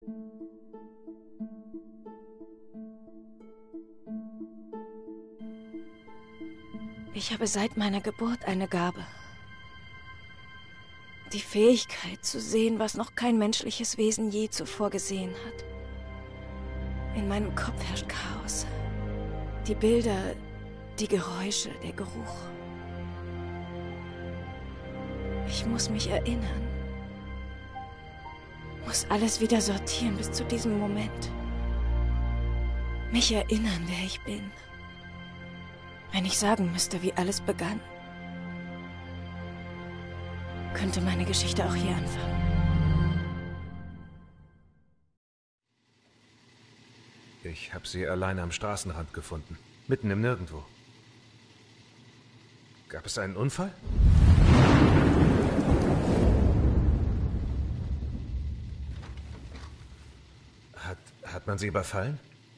Ich habe seit meiner Geburt eine Gabe. Die Fähigkeit zu sehen, was noch kein menschliches Wesen je zuvor gesehen hat. In meinem Kopf herrscht Chaos. Die Bilder, die Geräusche, der Geruch. Ich muss mich erinnern. Muss alles wieder sortieren bis zu diesem Moment. Mich erinnern, wer ich bin. Wenn ich sagen müsste, wie alles begann, könnte meine Geschichte auch hier anfangen. Ich habe sie alleine am Straßenrand gefunden. Mitten im Nirgendwo. Gab es einen Unfall? Hat man sie überfallen?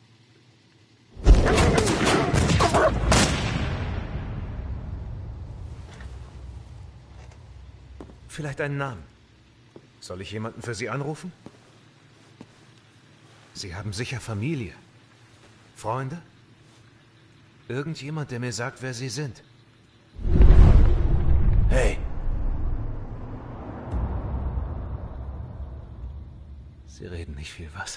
Vielleicht einen Namen. Soll ich jemanden für Sie anrufen? Sie haben sicher Familie. Freunde? Irgendjemand, der mir sagt, wer Sie sind. Hey! Sie reden nicht viel, was?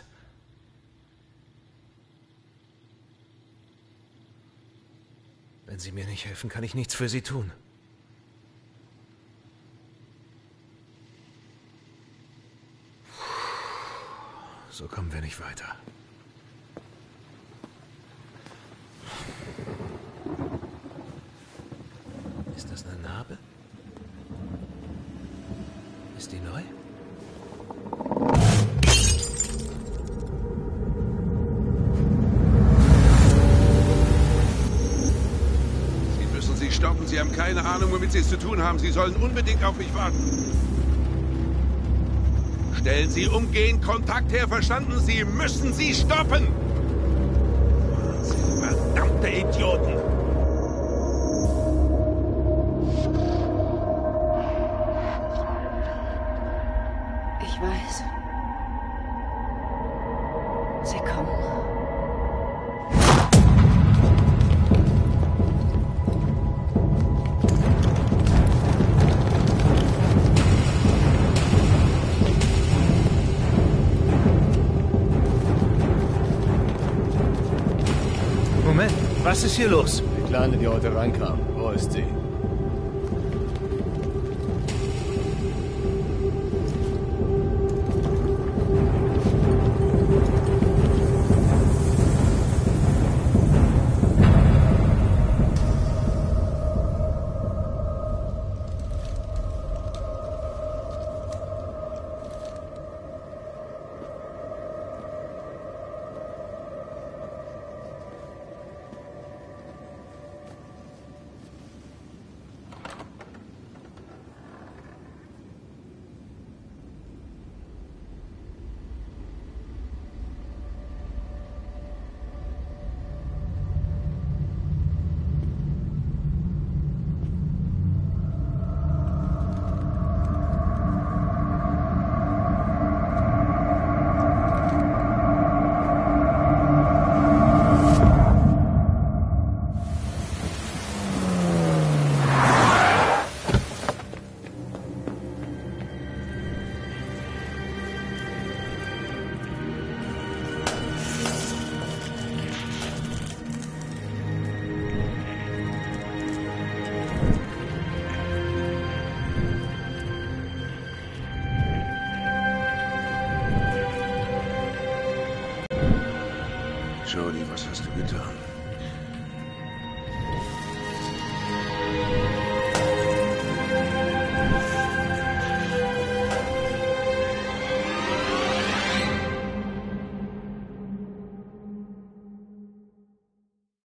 Wenn Sie mir nicht helfen, kann ich nichts für Sie tun. So kommen wir nicht weiter. Ist das eine Narbe? Ist die neu? Sie müssen sie stoppen. Sie haben keine Ahnung, womit Sie es zu tun haben. Sie sollen unbedingt auf mich warten. Stellen Sie umgehend Kontakt her, verstanden? Sie müssen sie stoppen! Sie verdammte Idioten! Ich weiß. Sie kommen. Moment, was ist hier los? Die Kleine, die heute reinkam. Wo ist sie? Jodie, was hast du getan?